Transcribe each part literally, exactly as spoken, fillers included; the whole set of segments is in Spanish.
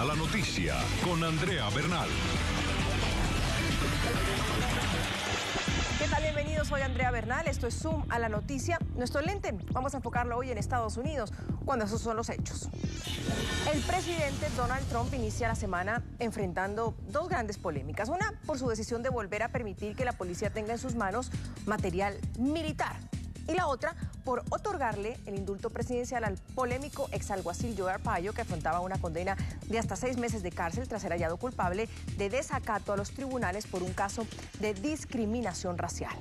a la noticia con Andrea Bernal. ¿Qué tal? Bienvenidos, soy Andrea Bernal, esto es Zoom a la noticia. Nuestro lente, vamos a enfocarlo hoy en Estados Unidos, cuando esos son los hechos. El presidente Donald Trump inicia la semana enfrentando dos grandes polémicas. Una, por su decisión de volver a permitir que la policía tenga en sus manos material militar. Y la otra, por otorgarle el indulto presidencial al polémico exalguacil Joe Arpaio, que afrontaba una condena de hasta seis meses de cárcel tras ser hallado culpable de desacato a los tribunales por un caso de discriminación racial.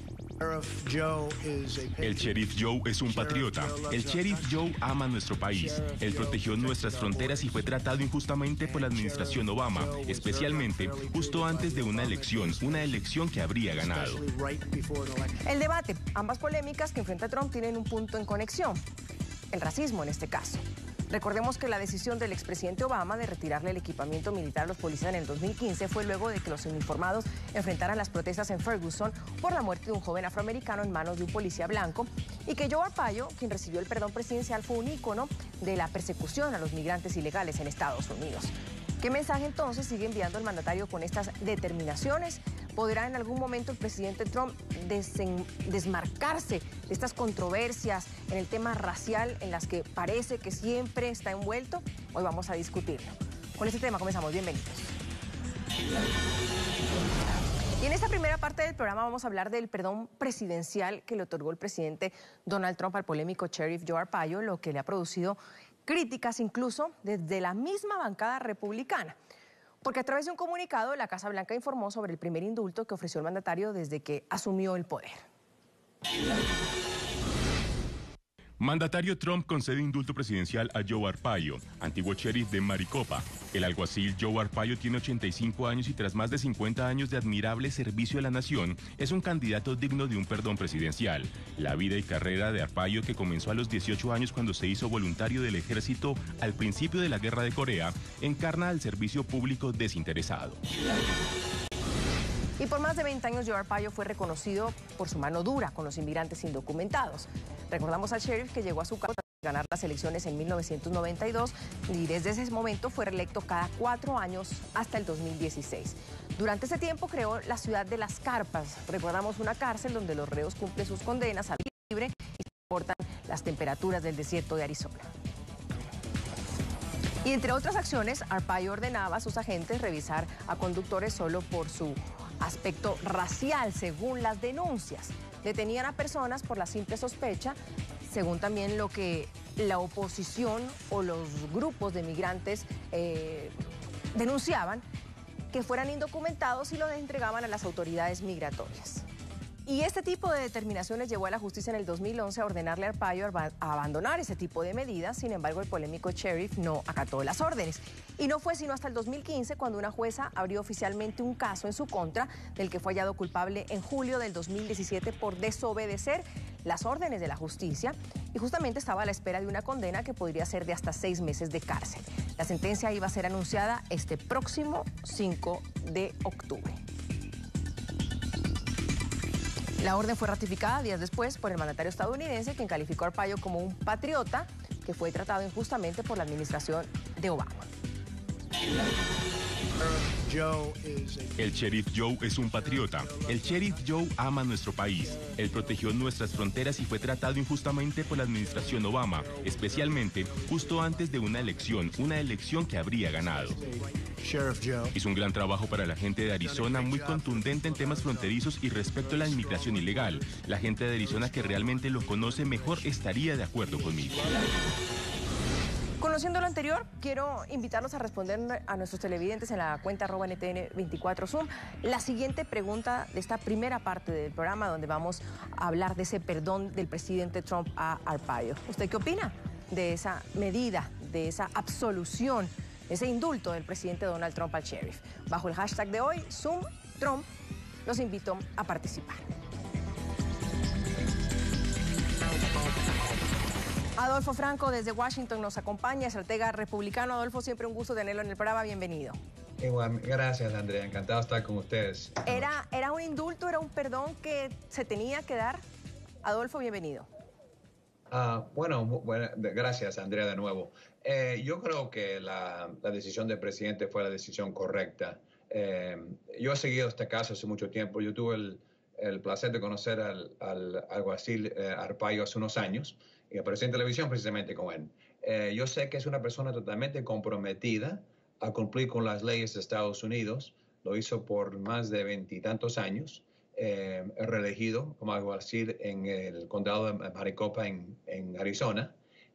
El sheriff Joe es un patriota. El sheriff Joe ama nuestro país. Él protegió nuestras fronteras y fue tratado injustamente por la administración Obama, especialmente justo antes de una elección, una elección que habría ganado. El debate, ambas polémicas que enfrenta Trump tienen un punto en conexión, el racismo en este caso. Recordemos que la decisión del expresidente Obama de retirarle el equipamiento militar a los policías en el dos mil quince fue luego de que los uniformados enfrentaran las protestas en Ferguson por la muerte de un joven afroamericano en manos de un policía blanco y que Joe Arpaio, quien recibió el perdón presidencial, fue un ícono de la persecución a los migrantes ilegales en Estados Unidos. ¿Qué mensaje entonces sigue enviando el mandatario con estas determinaciones? ¿Podrá en algún momento el presidente Trump desmarcarse de estas controversias en el tema racial en las que parece que siempre está envuelto? Hoy vamos a discutirlo. Con este tema comenzamos. Bienvenidos. Y en esta primera parte del programa vamos a hablar del perdón presidencial que le otorgó el presidente Donald Trump al polémico sheriff Joe Arpaio, lo que le ha producido críticas incluso desde la misma bancada republicana. Porque a través de un comunicado, la Casa Blanca informó sobre el primer indulto que ofreció el mandatario desde que asumió el poder. Mandatario Trump concede indulto presidencial a Joe Arpaio, antiguo sheriff de Maricopa. El alguacil Joe Arpaio tiene ochenta y cinco años y tras más de cincuenta años de admirable servicio a la nación, es un candidato digno de un perdón presidencial. La vida y carrera de Arpaio, que comenzó a los dieciocho años cuando se hizo voluntario del ejército al principio de la Guerra de Corea, encarna al servicio público desinteresado. Y por más de veinte años, Joe Arpaio fue reconocido por su mano dura con los inmigrantes indocumentados. Recordamos al sheriff que llegó a su cargo tras ganar las elecciones en mil novecientos noventa y dos y desde ese momento fue reelecto cada cuatro años hasta el dos mil dieciséis. Durante ese tiempo creó la ciudad de Las Carpas. Recordamos una cárcel donde los reos cumplen sus condenas al libre y soportan las temperaturas del desierto de Arizona. Y entre otras acciones, Arpaio ordenaba a sus agentes revisar a conductores solo por su aspecto racial, según las denuncias. Detenían a personas por la simple sospecha, según también lo que la oposición o los grupos de migrantes eh, denunciaban, que fueran indocumentados y los entregaban a las autoridades migratorias. Y este tipo de determinaciones llevó a la justicia en el dos mil once a ordenarle a Arpaio a abandonar ese tipo de medidas. Sin embargo, el polémico sheriff no acató las órdenes. Y no fue sino hasta el dos mil quince cuando una jueza abrió oficialmente un caso en su contra, del que fue hallado culpable en julio del dos mil diecisiete por desobedecer las órdenes de la justicia. Y justamente estaba a la espera de una condena que podría ser de hasta seis meses de cárcel. La sentencia iba a ser anunciada este próximo cinco de octubre. La orden fue ratificada días después por el mandatario estadounidense, quien calificó a Arpaio como un patriota que fue tratado injustamente por la administración de Obama. El sheriff Joe es un patriota. El sheriff Joe ama nuestro país. Él protegió nuestras fronteras y fue tratado injustamente por la administración Obama, especialmente justo antes de una elección, una elección que habría ganado. Hizo un gran trabajo para la gente de Arizona, muy contundente en temas fronterizos y respecto a la inmigración ilegal. La gente de Arizona que realmente lo conoce mejor estaría de acuerdo conmigo. Conociendo lo anterior, quiero invitarlos a responder a nuestros televidentes en la cuenta arroba N T N veinticuatro Zoom la siguiente pregunta de esta primera parte del programa, donde vamos a hablar de ese perdón del presidente Trump a Arpaio. ¿Usted qué opina de esa medida, de esa absolución, ese indulto del presidente Donald Trump al sheriff? Bajo el hashtag de hoy, Zoom Trump, los invito a participar. Adolfo Franco desde Washington nos acompaña, estratega republicano. Adolfo, siempre un gusto tenerlo en el programa, bienvenido. Igual, gracias Andrea, encantado de estar con ustedes. ¿Era, ¿Era un indulto, era un perdón que se tenía que dar? Adolfo, bienvenido. Uh, bueno, bueno, gracias, Andrea, de nuevo. Eh, yo creo que la, la decisión del presidente fue la decisión correcta. Eh, yo he seguido este caso hace mucho tiempo. Yo tuve el, el placer de conocer al, al alguacil eh, Arpaio hace unos años y aparecí en televisión precisamente con él. Eh, yo sé que es una persona totalmente comprometida a cumplir con las leyes de Estados Unidos. Lo hizo por más de veintitantos años. Eh, reelegido como alguacil en el condado de Maricopa en, en Arizona,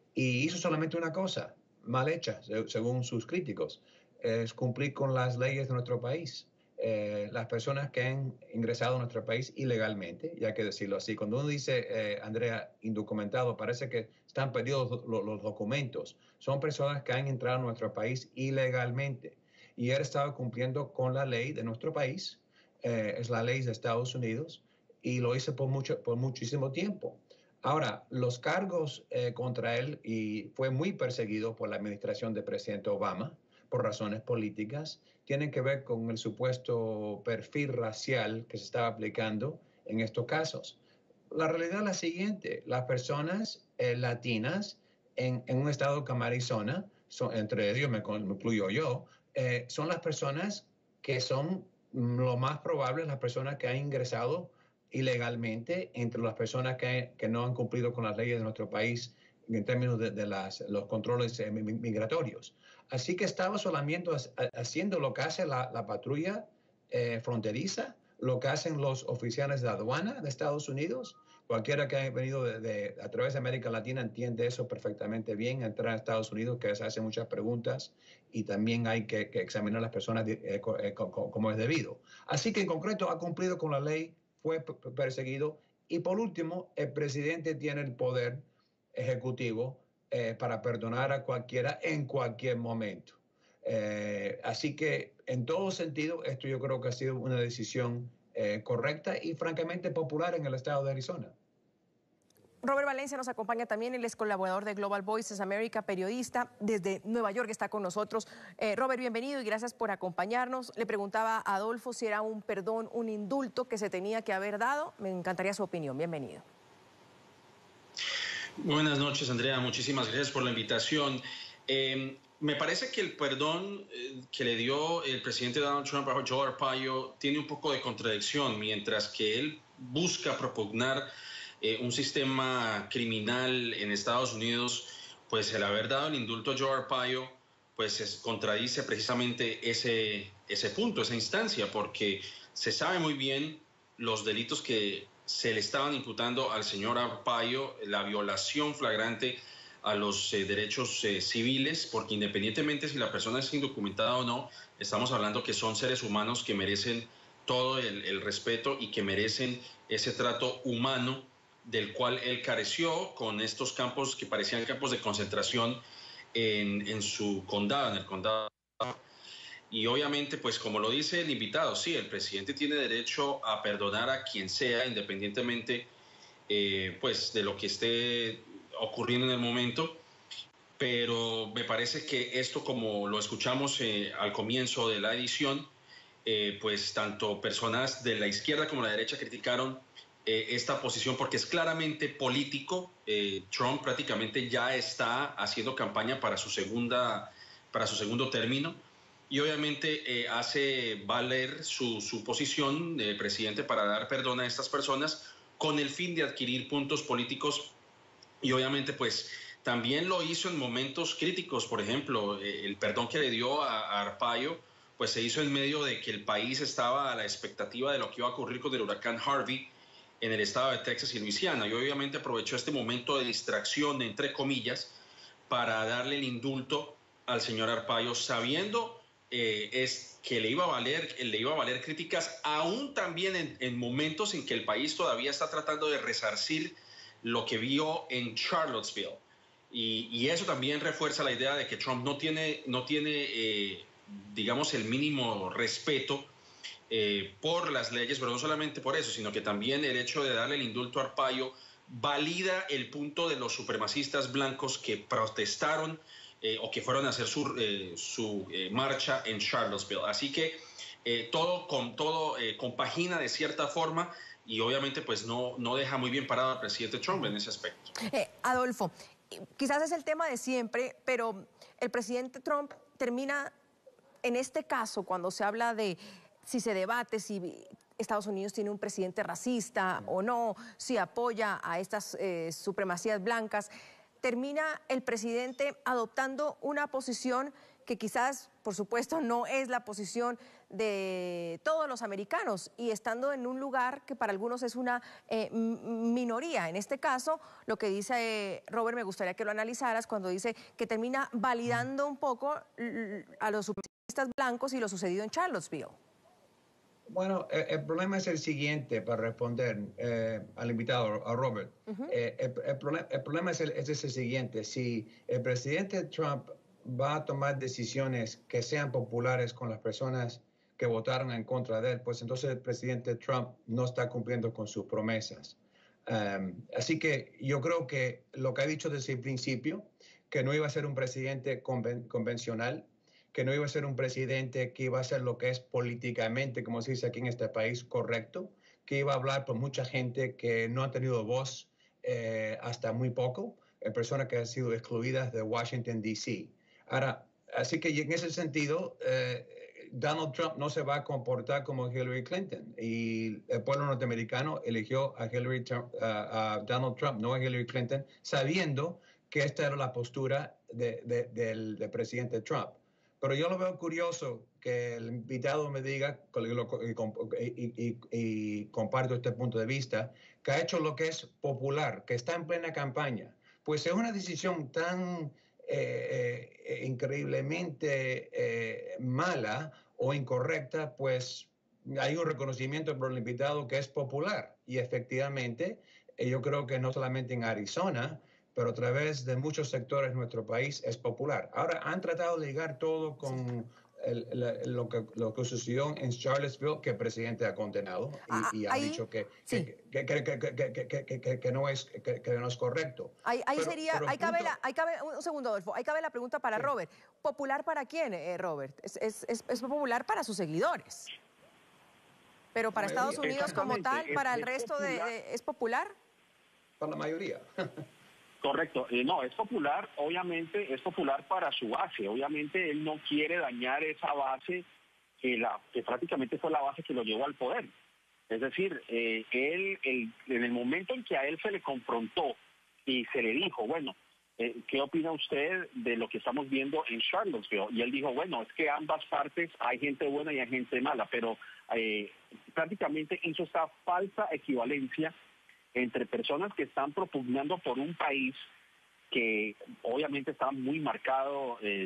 y hizo solamente una cosa mal hecha, según sus críticos, es cumplir con las leyes de nuestro país. Eh, las personas que han ingresado a nuestro país ilegalmente, y hay que decirlo así, cuando uno dice, eh, Andrea, indocumentado, parece que están perdidos los, los documentos. Son personas que han entrado a nuestro país ilegalmente, y él estaba cumpliendo con la ley de nuestro país. Eh, es la ley de Estados Unidos, y lo hice por, mucho, por muchísimo tiempo. Ahora, los cargos eh, contra él, y fue muy perseguido por la administración del presidente Obama por razones políticas, tienen que ver con el supuesto perfil racial que se estaba aplicando en estos casos. La realidad es la siguiente: las personas eh, latinas en, en un estado como Arizona, son, entre ellos me, me incluyo yo, eh, son las personas que son lo más probable, las personas que han ingresado ilegalmente, entre las personas que, que no han cumplido con las leyes de nuestro país en términos de, de las, los controles eh, migratorios. Así que estaba solamente haciendo lo que hace la, la patrulla eh, fronteriza, lo que hacen los oficiales de aduana de Estados Unidos. Cualquiera que haya venido de, de, a través de América Latina entiende eso perfectamente bien. Entrar a Estados Unidos, que se hacen muchas preguntas, y también hay que, que examinar a las personas de, eh, eh, como es debido. Así que en concreto ha cumplido con la ley, fue perseguido, y por último, el presidente tiene el poder ejecutivo eh, para perdonar a cualquiera en cualquier momento. Eh, así que en todo sentido, esto yo creo que ha sido una decisión eh, correcta y francamente popular en el estado de Arizona. Robert Valencia nos acompaña también, él es colaborador de Global Voices America, periodista desde Nueva York, está con nosotros. Eh, Robert, bienvenido y gracias por acompañarnos. Le preguntaba a Adolfo si era un perdón, un indulto que se tenía que haber dado. Me encantaría su opinión. Bienvenido. Buenas noches, Andrea. Muchísimas gracias por la invitación. Eh, me parece que el perdón eh, que le dio el presidente Donald Trump a Joe Arpaio tiene un poco de contradicción, mientras que él busca propugnar Eh, un sistema criminal en Estados Unidos, pues el haber dado el indulto a Joe Arpaio, pues es, contradice precisamente ese, ese punto, esa instancia, porque se sabe muy bien los delitos que se le estaban imputando al señor Arpaio, la violación flagrante a los eh, derechos eh, civiles, porque independientemente si la persona es indocumentada o no, estamos hablando que son seres humanos que merecen todo el, el respeto y que merecen ese trato humano del cual él careció con estos campos que parecían campos de concentración en, en su condado, en el condado. Y obviamente, pues como lo dice el invitado, sí, el presidente tiene derecho a perdonar a quien sea, independientemente eh, pues de lo que esté ocurriendo en el momento, pero me parece que esto, como lo escuchamos eh, al comienzo de la edición, eh, pues tanto personas de la izquierda como la derecha criticaron Eh, esta posición porque es claramente político. Eh, Trump prácticamente ya está haciendo campaña para su segunda, para su segundo término, y obviamente eh, hace valer su, su posición de presidente para dar perdón a estas personas con el fin de adquirir puntos políticos, y obviamente pues también lo hizo en momentos críticos. Por ejemplo, eh, el perdón que le dio a, a Arpaio pues se hizo en medio de que el país estaba a la expectativa de lo que iba a ocurrir con el huracán Harvey en el estado de Texas y Luisiana, y obviamente aprovechó este momento de distracción, entre comillas, para darle el indulto al señor Arpaio, sabiendo eh, es que le iba a valer, le iba a valer críticas, aún también en, en momentos en que el país todavía está tratando de resarcir lo que vio en Charlottesville, y, y eso también refuerza la idea de que Trump no tiene, no tiene eh, digamos, el mínimo respeto Eh, por las leyes, pero no solamente por eso, sino que también el hecho de darle el indulto a Arpaio valida el punto de los supremacistas blancos que protestaron eh, o que fueron a hacer su, eh, su eh, marcha en Charlottesville. Así que eh, todo, con, todo eh, compagina de cierta forma, y obviamente pues no, no deja muy bien parado al presidente Trump en ese aspecto. Eh, Adolfo, quizás es el tema de siempre, pero el presidente Trump termina, en este caso, cuando se habla de si se debate si Estados Unidos tiene un presidente racista o no, si apoya a estas eh, supremacías blancas, termina el presidente adoptando una posición que quizás, por supuesto, no es la posición de todos los americanos y estando en un lugar que para algunos es una eh, minoría. En este caso, lo que dice eh, Robert, me gustaría que lo analizaras cuando dice que termina validando un poco a los supremacistas blancos y lo sucedido en Charlottesville. Bueno, el, el problema es el siguiente, para responder eh, al invitado, a Robert. Uh-huh. eh, el, el, problem, el problema es el, es el siguiente. Si el presidente Trump va a tomar decisiones que sean populares con las personas que votaron en contra de él, pues entonces el presidente Trump no está cumpliendo con sus promesas. Um, así que yo creo que lo que ha dicho desde el principio, que no iba a ser un presidente conven, convencional, que no iba a ser un presidente que iba a hacer lo que es políticamente, como se dice aquí en este país, correcto, que iba a hablar por mucha gente que no ha tenido voz eh, hasta muy poco, eh, personas que han sido excluidas de Washington, D C Ahora, así que en ese sentido, eh, Donald Trump no se va a comportar como Hillary Clinton y el pueblo norteamericano eligió a, Hillary Trump, uh, a Donald Trump, no a Hillary Clinton, sabiendo que esta era la postura de, de, del, del presidente Trump. Pero yo lo veo curioso que el invitado me diga, y, y, y, y comparto este punto de vista, que ha hecho lo que es popular, que está en plena campaña. Pues es una decisión tan eh, eh, increíblemente eh, mala o incorrecta, pues hay un reconocimiento por el invitado que es popular. Y efectivamente, eh, yo creo que no solamente en Arizona, pero a través de muchos sectores de nuestro país es popular. Ahora, han tratado de ligar todo con el, el, lo, que, lo que sucedió en Charlottesville, que el presidente ha condenado y, ah, y ha ahí, dicho que, sí. que, que, que, que, que, que, que, que, no es, que, que no es correcto. Ahí, ahí pero, sería, pero ahí, punto... cabe la, ahí cabe, un segundo, Adolfo, ahí cabe la pregunta para sí. Robert. ¿Popular para quién, eh, Robert? Es, es, es, es popular para sus seguidores. Pero para Estados Unidos como tal, para el resto de, de... ¿Es popular? Para la mayoría. Correcto, eh, no, es popular, obviamente es popular para su base, obviamente él no quiere dañar esa base que, la, que prácticamente fue la base que lo llevó al poder. Es decir, eh, él, el, en el momento en que a él se le confrontó y se le dijo, bueno, eh, ¿qué opina usted de lo que estamos viendo en Charlottesville? Y él dijo, bueno, es que ambas partes hay gente buena y hay gente mala, pero eh, prácticamente hizo esta falsa equivalencia entre personas que están propugnando por un país que obviamente está muy marcado, eh,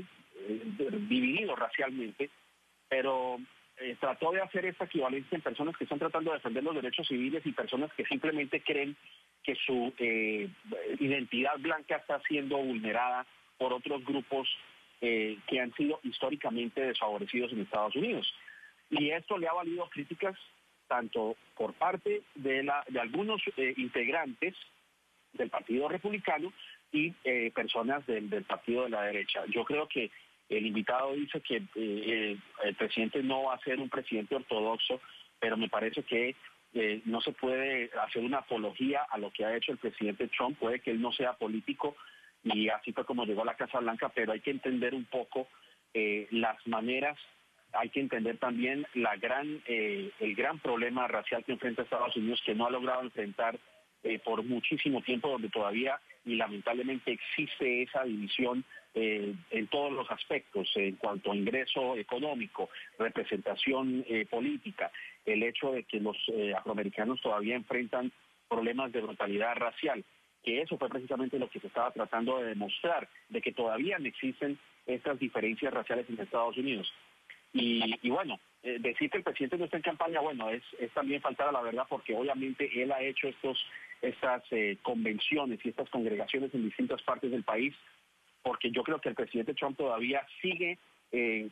dividido racialmente, pero eh, trató de hacer esta equivalencia en personas que están tratando de defender los derechos civiles y personas que simplemente creen que su eh, identidad blanca está siendo vulnerada por otros grupos eh, que han sido históricamente desfavorecidos en Estados Unidos. Y esto le ha valido críticas tanto por parte de, la, de algunos eh, integrantes del Partido Republicano y eh, personas del, del Partido de la Derecha. Yo creo que el invitado dice que eh, el presidente no va a ser un presidente ortodoxo, pero me parece que eh, no se puede hacer una apología a lo que ha hecho el presidente Trump. Puede que él no sea político y así fue como llegó a la Casa Blanca, pero hay que entender un poco eh, las maneras. Hay que entender también la gran, eh, el gran problema racial que enfrenta Estados Unidos, que no ha logrado enfrentar eh, por muchísimo tiempo, donde todavía y lamentablemente existe esa división eh, en todos los aspectos, en cuanto a ingreso económico, representación eh, política, el hecho de que los eh, afroamericanos todavía enfrentan problemas de brutalidad racial, que eso fue precisamente lo que se estaba tratando de demostrar, de que todavía no existen estas diferencias raciales en Estados Unidos. Y, y bueno, eh, decir que el presidente no está en campaña, bueno, es, es también faltar a la verdad, porque obviamente él ha hecho estos, estas eh, convenciones y estas congregaciones en distintas partes del país, porque yo creo que el presidente Trump todavía sigue eh,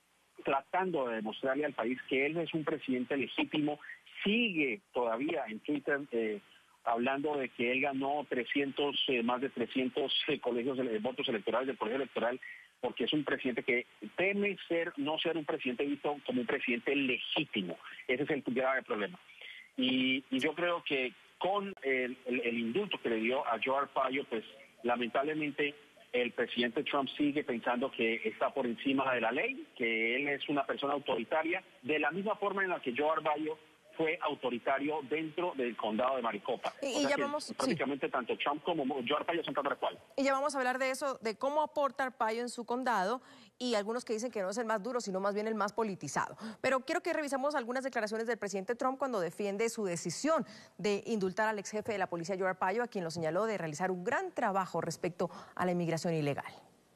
tratando de demostrarle al país que él es un presidente legítimo, sigue todavía en Twitter eh, hablando de que él ganó trescientos, eh, más de trescientos eh, colegios de, votos electorales del colegio electoral, porque es un presidente que teme ser, no ser un presidente visto como un presidente legítimo. Ese es el grave problema. Y, y yo creo que con el, el, el indulto que le dio a Joe Arpaio, pues lamentablemente el presidente Trump sigue pensando que está por encima de la ley, que él es una persona autoritaria, de la misma forma en la que Joe Arpaio fue autoritario dentro del condado de Maricopa. Y, o y sea ya que vamos, prácticamente sí. tanto Trump como Joe Arpaio son tal cual. Y ya vamos a hablar de eso, de cómo aporta Arpaio en su condado, y algunos que dicen que no es el más duro, sino más bien el más politizado. Pero quiero que revisemos algunas declaraciones del presidente Trump cuando defiende su decisión de indultar al ex jefe de la policía, Joe Arpaio, a quien lo señaló de realizar un gran trabajo respecto a la inmigración ilegal.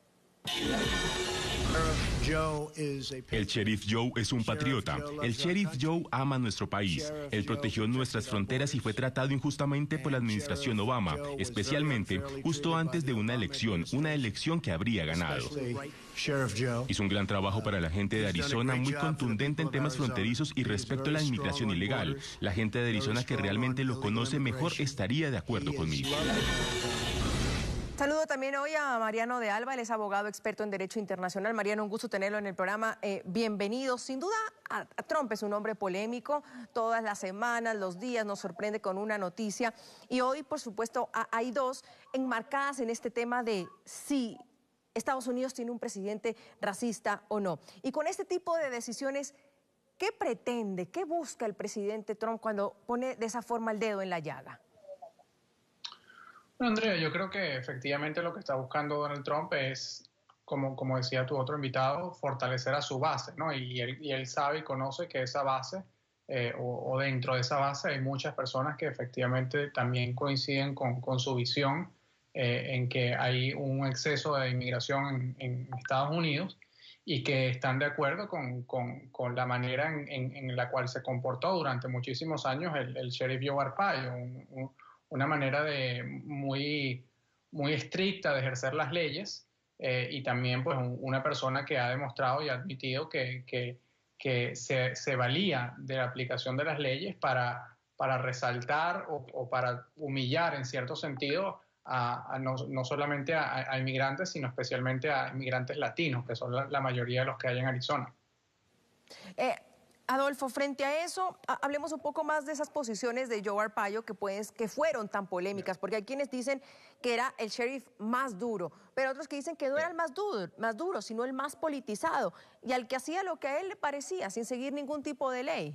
El sheriff Joe es un patriota. El sheriff Joe ama nuestro país. Él protegió nuestras fronteras y fue tratado injustamente por la administración Obama, especialmente justo antes de una elección, una elección que habría ganado. Hizo un gran trabajo para la gente de Arizona, muy contundente en temas fronterizos y respecto a la inmigración ilegal. La gente de Arizona que realmente lo conoce mejor estaría de acuerdo conmigo. Saludo también hoy a Mariano de Alba, él es abogado experto en Derecho Internacional. Mariano, un gusto tenerlo en el programa. Eh, bienvenido. Sin duda, a, a Trump es un hombre polémico. Todas las semanas, los días nos sorprende con una noticia. Y hoy, por supuesto, a, hay dos enmarcadas en este tema de si Estados Unidos tiene un presidente racista o no. Y con este tipo de decisiones, ¿qué pretende, qué busca el presidente Trump cuando pone de esa forma el dedo en la llaga? Bueno, Andrea, yo creo que efectivamente lo que está buscando Donald Trump es, como, como decía tu otro invitado, fortalecer a su base, ¿no? Y él, y él sabe y conoce que esa base, eh, o, o dentro de esa base hay muchas personas que efectivamente también coinciden con, con su visión eh, en que hay un exceso de inmigración en, en Estados Unidos y que están de acuerdo con, con, con la manera en, en, en la cual se comportó durante muchísimos años el, el sheriff Joe Arpaio, un, un, una manera de muy, muy estricta de ejercer las leyes eh, y también pues un, una persona que ha demostrado y ha admitido que, que, que se, se valía de la aplicación de las leyes para, para resaltar o, o para humillar en cierto sentido a, a no, no solamente a, a inmigrantes, sino especialmente a inmigrantes latinos, que son la, la mayoría de los que hay en Arizona. Eh... Adolfo, frente a eso, hablemos un poco más de esas posiciones de Joe Arpaio que, pues, que fueron tan polémicas, porque hay quienes dicen que era el sheriff más duro, pero otros que dicen que no era el más duro, más duro, sino el más politizado, y al que hacía lo que a él le parecía, sin seguir ningún tipo de ley.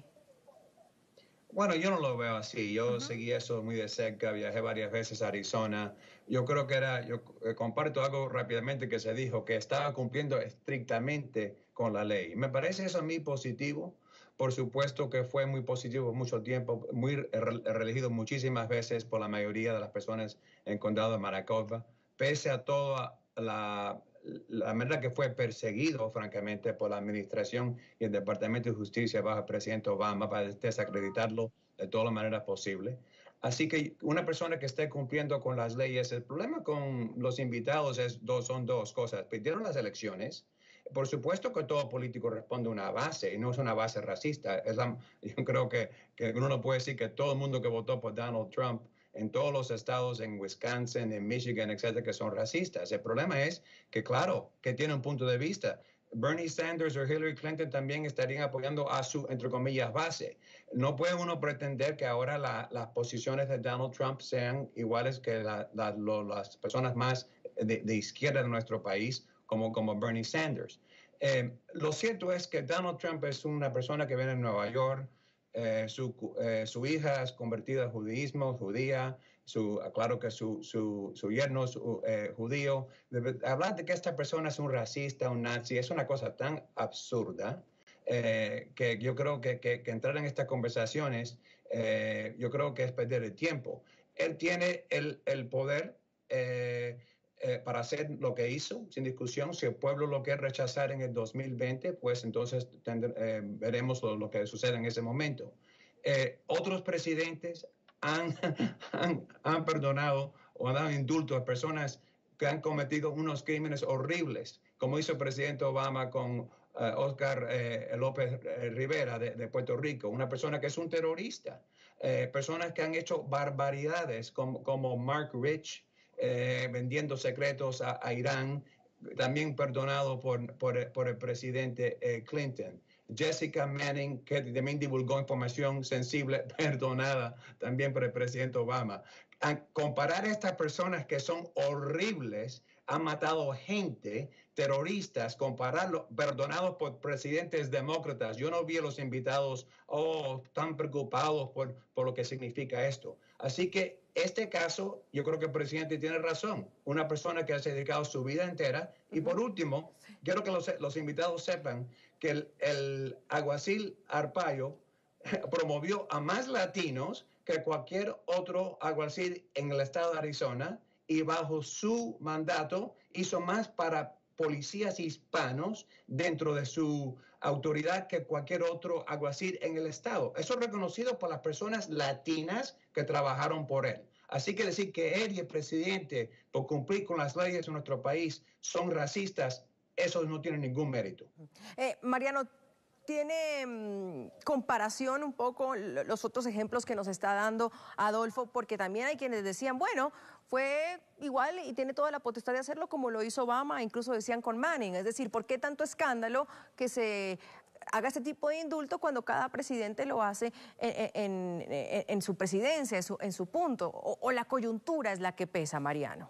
Bueno, yo no lo veo así. Yo uh-huh. seguí eso muy de cerca, viajé varias veces a Arizona. Yo creo que era, yo comparto algo rápidamente que se dijo, que estaba cumpliendo estrictamente con la ley. Me parece eso a mí positivo. Por supuesto que fue muy positivo por mucho tiempo, muy reelegido muchísimas veces por la mayoría de las personas en el condado de Maricopa, pese a toda la, la manera que fue perseguido, francamente, por la administración y el Departamento de Justicia bajo el presidente Obama para desacreditarlo de todas las maneras posibles. Así que una persona que esté cumpliendo con las leyes, el problema con los invitados es dos, son dos cosas. Pidieron las elecciones. Por supuesto que todo político responde a una base y no es una base racista. Es la, yo creo que, que uno no puede decir que todo el mundo que votó por Donald Trump en todos los estados, en Wisconsin, en Michigan, etcétera, que son racistas. El problema es que, claro, que tiene un punto de vista. Bernie Sanders o Hillary Clinton también estarían apoyando a su, entre comillas, base. No puede uno pretender que ahora la, las posiciones de Donald Trump sean iguales que la, la, lo, las personas más de, de izquierda de nuestro país, como, como Bernie Sanders. Eh, lo cierto es que Donald Trump es una persona que viene de Nueva York, eh, su, eh, su hija es convertida al judaísmo, judía, su, claro que su, su, su yerno es eh, judío. De, hablar de que esta persona es un racista, un nazi, es una cosa tan absurda eh, que yo creo que, que, que entrar en estas conversaciones, eh, yo creo que es perder el tiempo. Él tiene el, el poder eh, Eh, para hacer lo que hizo, sin discusión. Si el pueblo lo quiere rechazar en el dos mil veinte, pues entonces tendré, eh, veremos lo, lo que sucede en ese momento. Eh, otros presidentes han, han, han perdonado o han dado indulto a personas que han cometido unos crímenes horribles, como hizo el presidente Obama con uh, Oscar eh, López Rivera de, de Puerto Rico, una persona que es un terrorista. Eh, personas que han hecho barbaridades como, como Mark Rich, Eh, vendiendo secretos a, a Irán, también perdonado por, por, por el presidente eh, Clinton. Jessica Manning, que también divulgó información sensible, perdonada también por el presidente Obama. A comparar a estas personas que son horribles, han matado gente, terroristas, compararlo, perdonados por presidentes demócratas. Yo no vi a los invitados, oh, tan preocupados por, por lo que significa esto. Así que este caso, yo creo que el presidente tiene razón. Una persona que se ha dedicado su vida entera. Y por último, quiero que los, los invitados sepan que el, el alguacil Arpaio promovió a más latinos que cualquier otro alguacil en el estado de Arizona, y bajo su mandato hizo más para policías hispanos dentro de su autoridad que cualquier otro alguacil en el estado. Eso es reconocido por las personas latinas que trabajaron por él. Así que decir que él y el presidente, por cumplir con las leyes de nuestro país, son racistas, eso no tiene ningún mérito. Eh, Mariano, ¿tiene mmm, comparación un poco los otros ejemplos que nos está dando Adolfo? Porque también hay quienes decían, bueno, fue igual y tiene toda la potestad de hacerlo como lo hizo Obama, incluso decían con Manning. Es decir, ¿por qué tanto escándalo que se haga este tipo de indulto cuando cada presidente lo hace en, en, en, en su presidencia, en su, en su punto? O, ¿O la coyuntura es la que pesa, Mariano?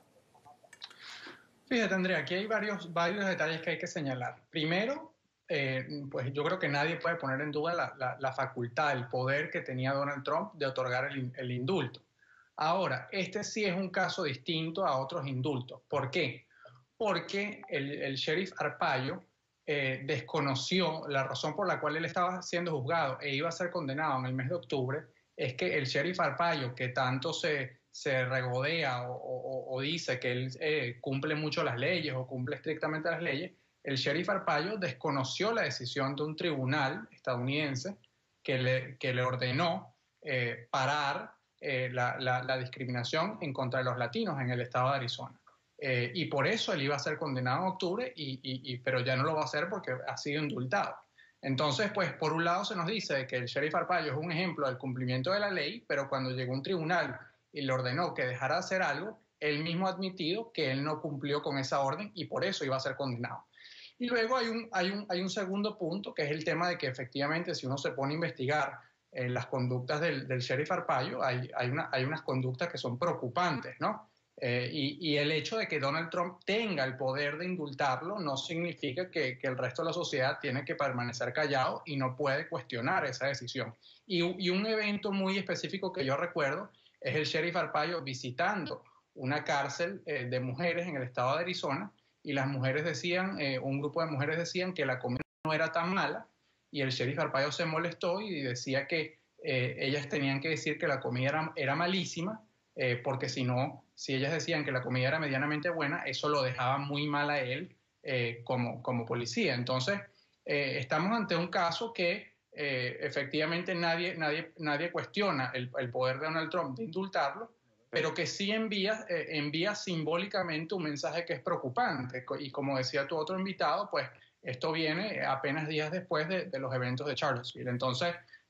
Fíjate, Andrea, aquí hay varios, varios detalles que hay que señalar. Primero, Eh, pues yo creo que nadie puede poner en duda la, la, la facultad, el poder que tenía Donald Trump de otorgar el, el indulto. Ahora, este sí es un caso distinto a otros indultos. ¿Por qué? Porque el, el sheriff Arpaio eh, desconoció la razón por la cual él estaba siendo juzgado e iba a ser condenado en el mes de octubre. Es que el sheriff Arpaio, que tanto se, se regodea o, o, o dice que él eh, cumple mucho las leyes o cumple estrictamente las leyes, el sheriff Arpaio desconoció la decisión de un tribunal estadounidense que le, que le ordenó eh, parar eh, la, la, la discriminación en contra de los latinos en el estado de Arizona. Eh, y por eso él iba a ser condenado en octubre, y, y, y, pero ya no lo va a hacer porque ha sido indultado. Entonces, pues, por un lado se nos dice que el sheriff Arpaio es un ejemplo del cumplimiento de la ley, pero cuando llegó un tribunal y le ordenó que dejara de hacer algo, él mismo ha admitido que él no cumplió con esa orden y por eso iba a ser condenado. Y luego hay un, hay, un, hay un segundo punto, que es el tema de que efectivamente si uno se pone a investigar eh, las conductas del, del sheriff Arpaio, hay, hay, una, hay unas conductas que son preocupantes, ¿no? Eh, y, y el hecho de que Donald Trump tenga el poder de indultarlo no significa que, que el resto de la sociedad tiene que permanecer callado y no puede cuestionar esa decisión. Y, y un evento muy específico que yo recuerdo es el sheriff Arpaio visitando una cárcel eh, de mujeres en el estado de Arizona, y las mujeres decían, eh, un grupo de mujeres decían que la comida no era tan mala, y el sheriff Arpaio se molestó y decía que eh, ellas tenían que decir que la comida era, era malísima, eh, porque si no, si ellas decían que la comida era medianamente buena, eso lo dejaba muy mal a él eh, como, como policía. Entonces, eh, estamos ante un caso que eh, efectivamente nadie, nadie, nadie cuestiona el, el poder de Donald Trump de indultarlo, pero que sí envía, eh, envía simbólicamente un mensaje que es preocupante. Y como decía tu otro invitado, pues esto viene apenas días después de, de los eventos de Charlottesville. Entonces,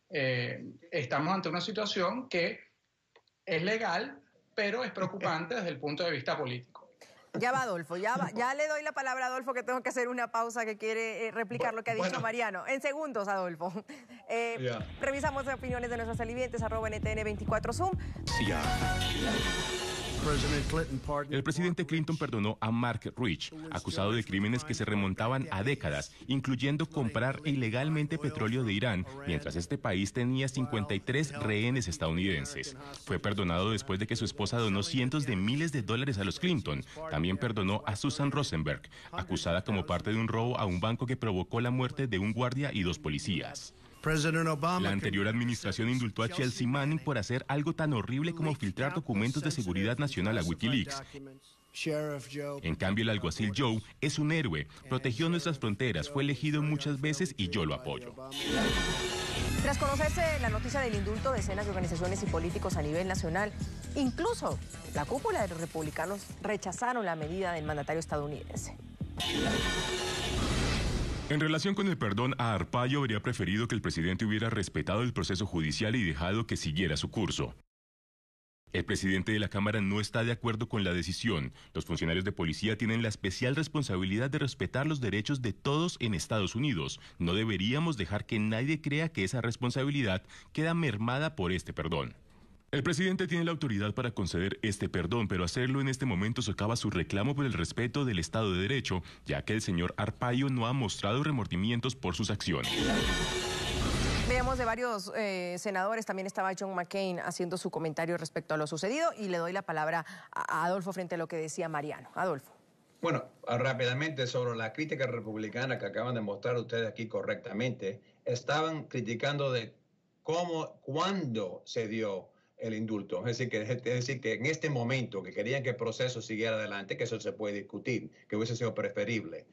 eh, estamos ante una situación que es legal, pero es preocupante desde el punto de vista político. Ya va Adolfo, ya, va, ya le doy la palabra a Adolfo, que tengo que hacer una pausa, que quiere eh, replicar lo que ha dicho bueno. Mariano. En segundos, Adolfo. Eh, yeah. Revisamos las opiniones de nuestros televidentes, arroba N T N veinticuatro Zoom. Yeah. El presidente Clinton perdonó a Mark Rich, acusado de crímenes que se remontaban a décadas, incluyendo comprar ilegalmente petróleo de Irán, mientras este país tenía cincuenta y tres rehenes estadounidenses. Fue perdonado después de que su esposa donó cientos de miles de dólares a los Clinton. También perdonó a Susan Rosenberg, acusada como parte de un robo a un banco que provocó la muerte de un guardia y dos policías. La anterior administración indultó a Chelsea Manning por hacer algo tan horrible como filtrar documentos de seguridad nacional a Wikileaks. En cambio, el alguacil Joe es un héroe, protegió nuestras fronteras, fue elegido muchas veces y yo lo apoyo. Tras conocerse la noticia del indulto, decenas de organizaciones y políticos a nivel nacional, incluso la cúpula de los republicanos, rechazaron la medida del mandatario estadounidense. En relación con el perdón a Arpaio, habría preferido que el presidente hubiera respetado el proceso judicial y dejado que siguiera su curso. El presidente de la Cámara no está de acuerdo con la decisión. Los funcionarios de policía tienen la especial responsabilidad de respetar los derechos de todos en Estados Unidos. No deberíamos dejar que nadie crea que esa responsabilidad queda mermada por este perdón. El presidente tiene la autoridad para conceder este perdón, pero hacerlo en este momento socava su reclamo por el respeto del Estado de Derecho, ya que el señor Arpaio no ha mostrado remordimientos por sus acciones. Veamos de varios eh, senadores, también estaba John McCain haciendo su comentario respecto a lo sucedido y le doy la palabra a Adolfo frente a lo que decía Mariano. Adolfo. Bueno, rápidamente sobre la crítica republicana que acaban de mostrar ustedes aquí correctamente, estaban criticando de cómo, cuándo se dio el indulto. Es decir, que, es decir, que en este momento que querían que el proceso siguiera adelante, que eso se puede discutir, que hubiese sido preferible.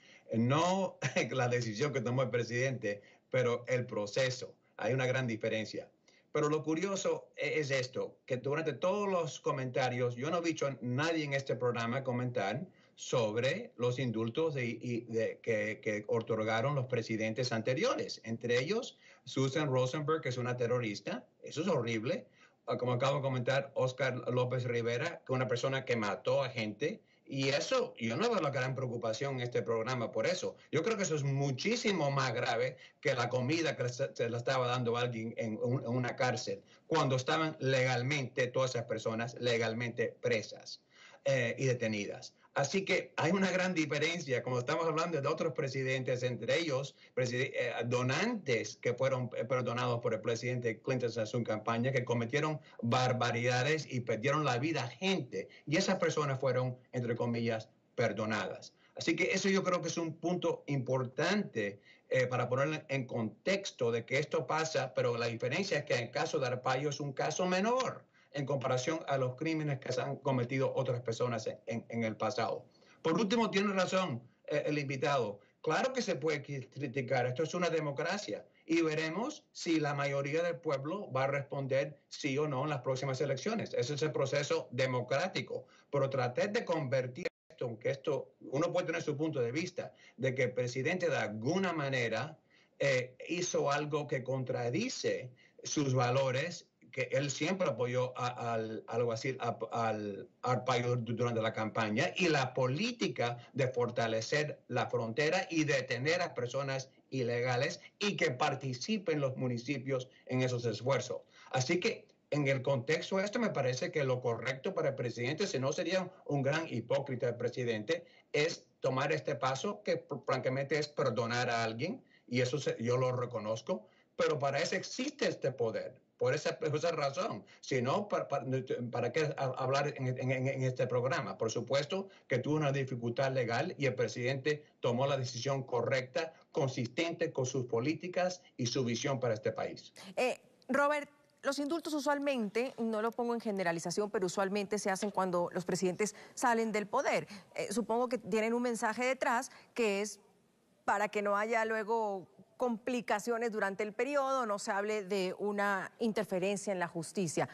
No la decisión que tomó el presidente, pero el proceso. Hay una gran diferencia. Pero lo curioso es esto, que durante todos los comentarios, yo no he visto a nadie en este programa comentar sobre los indultos de, de, que, que otorgaron los presidentes anteriores. Entre ellos, Susan Rosenberg, que es una terrorista. Eso es horrible. Como acabo de comentar, Oscar López Rivera, que es una persona que mató a gente. Y eso, yo no veo la gran preocupación en este programa por eso. Yo creo que eso es muchísimo más grave que la comida que se la estaba dando a alguien en, un, en una cárcel, cuando estaban legalmente, todas esas personas legalmente presas eh, y detenidas. Así que hay una gran diferencia, como estamos hablando de otros presidentes, entre ellos preside eh, donantes que fueron perdonados por el presidente Clinton en su campaña, que cometieron barbaridades y perdieron la vida a gente. Y esas personas fueron, entre comillas, perdonadas. Así que eso yo creo que es un punto importante eh, para ponerlo en contexto de que esto pasa, pero la diferencia es que en el caso de Arpaio es un caso menor en comparación a los crímenes que se han cometido otras personas en, en el pasado. Por último, tiene razón eh, el invitado. Claro que se puede criticar, esto es una democracia y veremos si la mayoría del pueblo va a responder sí o no en las próximas elecciones. Ese es el proceso democrático, pero tratar de convertir esto, aunque esto, uno puede tener su punto de vista, de que el presidente de alguna manera eh, hizo algo que contradice sus valores, que él siempre apoyó a, al alguacil al Arpaio durante la campaña, y la política de fortalecer la frontera y detener a personas ilegales y que participen los municipios en esos esfuerzos. Así que en el contexto de esto me parece que lo correcto para el presidente, si no sería un gran hipócrita el presidente, es tomar este paso que francamente es perdonar a alguien, y eso se, yo lo reconozco, pero para eso existe este poder. Por esa, por esa razón. Si no, ¿para, para, para qué hablar en, en, en este programa? Por supuesto que tuvo una dificultad legal y el presidente tomó la decisión correcta, consistente con sus políticas y su visión para este país. Eh, Robert, los indultos usualmente, no lo pongo en generalización, pero usualmente se hacen cuando los presidentes salen del poder. Eh, supongo que tienen un mensaje detrás que es para que no haya luego complicaciones durante el periodo, no se hable de una interferencia en la justicia.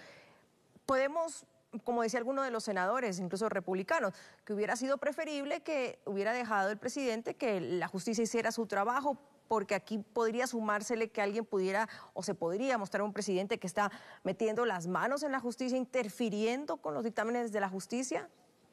Podemos, como decía alguno de los senadores, incluso republicanos, que hubiera sido preferible que hubiera dejado el presidente que la justicia hiciera su trabajo, porque aquí podría sumársele que alguien pudiera o se podría mostrar un presidente que está metiendo las manos en la justicia, interfiriendo con los dictámenes de la justicia.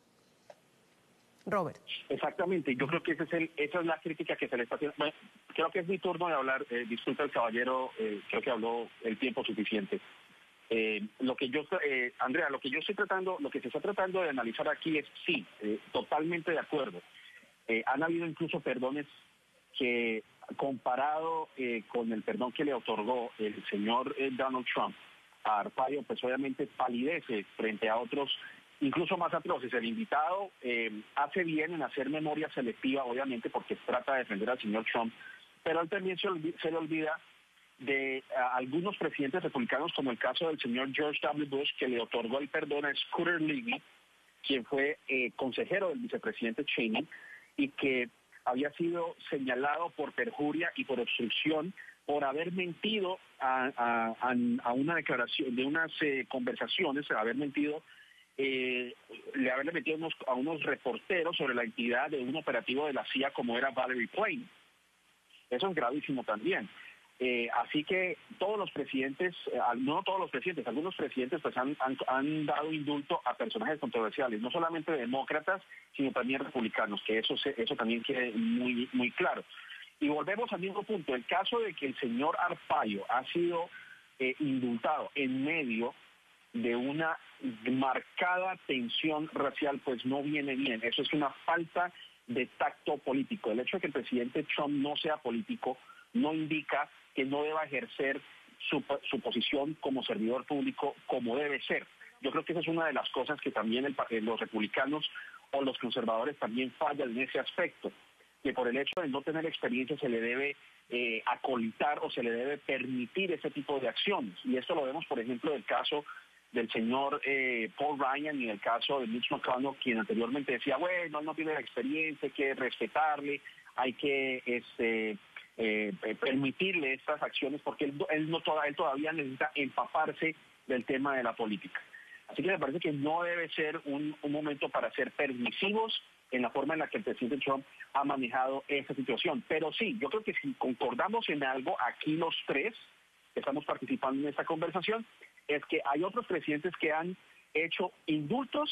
Robert. Exactamente, yo creo que ese es el, esa es la crítica que se le está haciendo. Bueno, creo que es mi turno de hablar, eh, disculpa el caballero, eh, creo que habló el tiempo suficiente. Eh, lo que yo, eh, Andrea, lo que yo estoy tratando, lo que se está tratando de analizar aquí es, sí, eh, totalmente de acuerdo. Eh, han habido incluso perdones que, comparado eh, con el perdón que le otorgó el señor eh, Donald Trump a Arpaio, pues obviamente palidece frente a otros incluso más atroces. El invitado eh, hace bien en hacer memoria selectiva, obviamente, porque trata de defender al señor Trump, pero él también se, olvida, se le olvida de uh, algunos presidentes republicanos, como el caso del señor George W. Bush, que le otorgó el perdón a Scooter Libby, quien fue eh, consejero del vicepresidente Cheney, y que había sido señalado por perjuria y por obstrucción por haber mentido a, a, a una declaración, de unas eh, conversaciones, haber mentido Eh, le haberle metido unos, a unos reporteros sobre la identidad de un operativo de la C I A como era Valerie Plame. Eso es gravísimo también. Eh, así que todos los presidentes, eh, no todos los presidentes, algunos presidentes pues han, han, han dado indulto a personajes controversiales, no solamente demócratas, sino también republicanos, que eso, se, eso también quede muy, muy claro. Y volvemos al mismo punto, el caso de que el señor Arpaio ha sido eh, indultado en medio de una marcada tensión racial, pues no viene bien. Eso es una falta de tacto político. El hecho de que el presidente Trump no sea político no indica que no deba ejercer su, su posición como servidor público como debe ser. Yo creo que esa es una de las cosas que también el, los republicanos o los conservadores también fallan en ese aspecto, que por el hecho de no tener experiencia se le debe eh, acolitar o se le debe permitir ese tipo de acciones. Y esto lo vemos, por ejemplo, del caso del señor eh, Paul Ryan y el caso de Mitch McConnell, quien anteriormente decía, bueno, él no tiene la experiencia, hay que respetarle, hay que este, eh, permitirle estas acciones porque él, él, no toda, él todavía necesita empaparse del tema de la política. Así que me parece que no debe ser un, un momento para ser permisivos en la forma en la que el presidente Trump ha manejado esta situación. Pero sí, yo creo que si concordamos en algo, aquí los tres que estamos participando en esta conversación, es que hay otros presidentes que han hecho indultos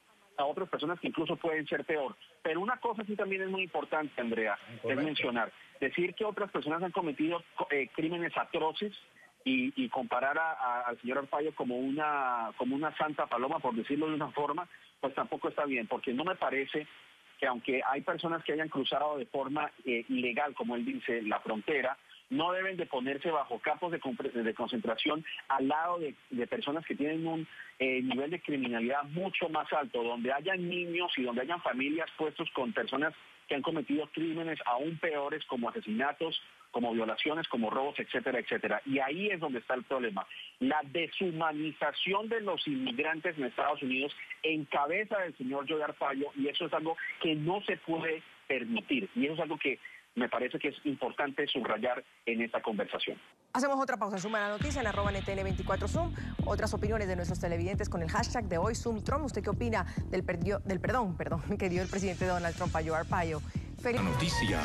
a otras personas que incluso pueden ser peor. Pero una cosa sí también es muy importante, Andrea, Correcto. es mencionar, decir que otras personas han cometido eh, crímenes atroces y, y comparar a, a, al señor Arpaio como una, como una santa paloma, por decirlo de una forma, pues tampoco está bien, porque no me parece que aunque hay personas que hayan cruzado de forma eh, ilegal, como él dice, la frontera, no deben de ponerse bajo campos de, de concentración al lado de, de personas que tienen un eh, nivel de criminalidad mucho más alto, donde hayan niños y donde hayan familias puestos con personas que han cometido crímenes aún peores como asesinatos, como violaciones, como robos, etcétera, etcétera. Y ahí es donde está el problema. La deshumanización de los inmigrantes en Estados Unidos en cabeza del señor Joe Arpaio, y eso es algo que no se puede permitir. Y eso es algo que me parece que es importante subrayar en esta conversación. Hacemos otra pausa en Suma la Noticia en arroba N T N veinticuatro Zoom. Otras opiniones de nuestros televidentes con el hashtag de hoy, Zoom Trump. ¿Usted qué opina del, perdio, del perdón, perdón que dio el presidente Donald Trump a Joe Arpaio? La noticia.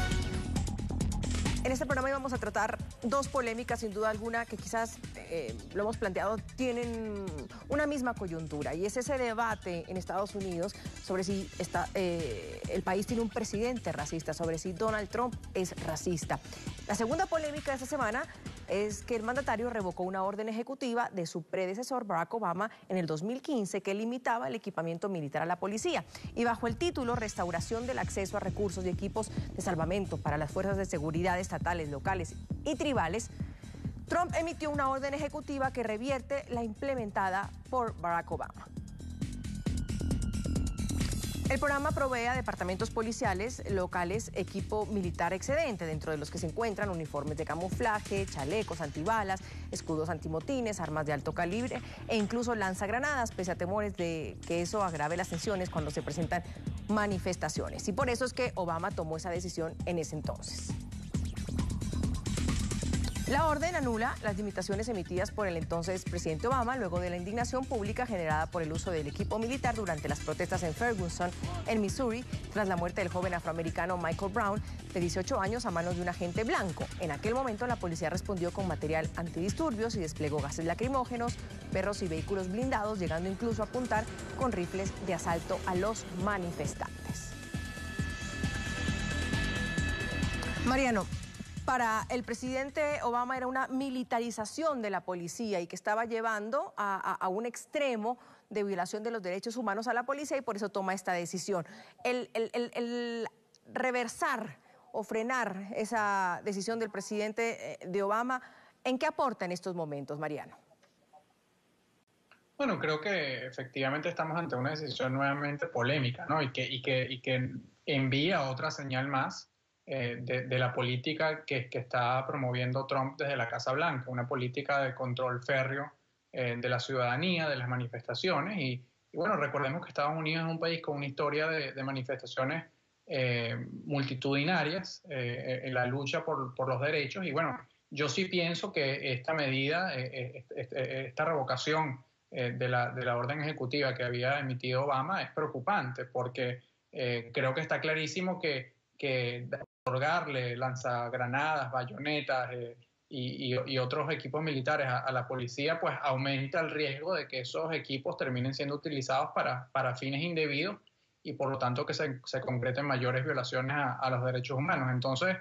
En este programa íbamos a tratar dos polémicas, sin duda alguna, que quizás eh, lo hemos planteado, tienen una misma coyuntura, y es ese debate en Estados Unidos sobre si está, eh, el país tiene un presidente racista, sobre si Donald Trump es racista. La segunda polémica de esta semana es que el mandatario revocó una orden ejecutiva de su predecesor Barack Obama en el dos mil quince que limitaba el equipamiento militar a la policía. Y bajo el título Restauración del acceso a recursos y equipos de salvamento para las fuerzas de seguridad estatales, locales y tribales, Trump emitió una orden ejecutiva que revierte la implementada por Barack Obama. El programa provee a departamentos policiales locales equipo militar excedente, dentro de los que se encuentran uniformes de camuflaje, chalecos antibalas, escudos antimotines, armas de alto calibre e incluso lanzagranadas, pese a temores de que eso agrave las tensiones cuando se presentan manifestaciones. Y por eso es que Obama tomó esa decisión en ese entonces. La orden anula las limitaciones emitidas por el entonces presidente Obama luego de la indignación pública generada por el uso del equipo militar durante las protestas en Ferguson, en Missouri, tras la muerte del joven afroamericano Michael Brown, de dieciocho años, a manos de un agente blanco. En aquel momento la policía respondió con material antidisturbios y desplegó gases lacrimógenos, perros y vehículos blindados, llegando incluso a apuntar con rifles de asalto a los manifestantes. Mariano, para el presidente Obama era una militarización de la policía y que estaba llevando a, a, a un extremo de violación de los derechos humanos a la policía, y por eso toma esta decisión. El, el, el, el reversar o frenar esa decisión del presidente de Obama, ¿en qué aporta en estos momentos, Mariano? Bueno, creo que efectivamente estamos ante una decisión nuevamente polémica, ¿no? Y que, y que, y que envía otra señal más Eh, de, de la política que, que está promoviendo Trump desde la Casa Blanca, una política de control férreo eh, de la ciudadanía, de las manifestaciones. Y, y bueno, recordemos que Estados Unidos es un país con una historia de, de manifestaciones eh, multitudinarias eh, en la lucha por, por los derechos. Y bueno, yo sí pienso que esta medida, eh, eh, esta revocación eh, de, la, de la orden ejecutiva que había emitido Obama es preocupante, porque eh, creo que está clarísimo que que otorgarle lanzagranadas, bayonetas eh, y, y, y otros equipos militares a, a la policía, pues aumenta el riesgo de que esos equipos terminen siendo utilizados para, para fines indebidos y por lo tanto que se, se concreten mayores violaciones a, a los derechos humanos. Entonces,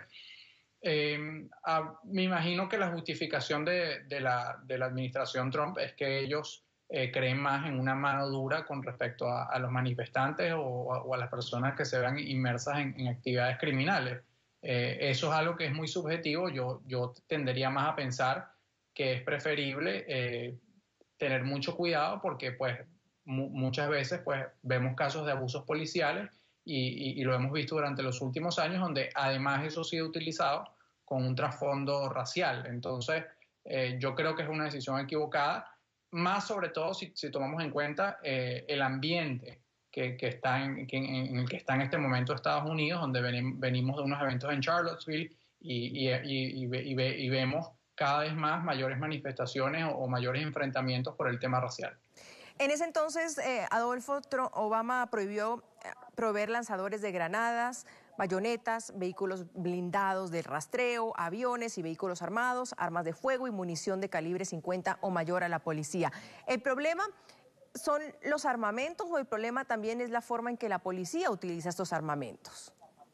eh, a, me imagino que la justificación de, de, la, de la administración Trump es que ellos eh, creen más en una mano dura con respecto a, a los manifestantes o, o a las personas que se vean inmersas en, en actividades criminales. Eh, eso es algo que es muy subjetivo. Yo, yo tendería más a pensar que es preferible eh, tener mucho cuidado porque pues, mu muchas veces pues, vemos casos de abusos policiales y, y, y lo hemos visto durante los últimos años donde además eso ha sido utilizado con un trasfondo racial. Entonces, eh, yo creo que es una decisión equivocada, más sobre todo si, si tomamos en cuenta eh, el ambiente Que, que está en, que, en el que está en este momento Estados Unidos, donde venim, venimos de unos eventos en Charlottesville y, y, y, y, y, ve, y vemos cada vez más mayores manifestaciones o, o mayores enfrentamientos por el tema racial. En ese entonces, eh, Adolfo, Obama prohibió proveer lanzadores de granadas, bayonetas, vehículos blindados de rastreo, aviones y vehículos armados, armas de fuego y munición de calibre cincuenta o mayor a la policía. El problema ¿son los armamentos o el problema también es la forma en que la policía utiliza estos armamentos?